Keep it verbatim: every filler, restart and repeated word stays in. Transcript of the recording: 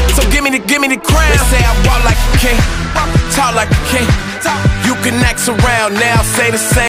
So give me the, give me the crown. They say I walk like a king, talk like a king. You can act around now, say the same.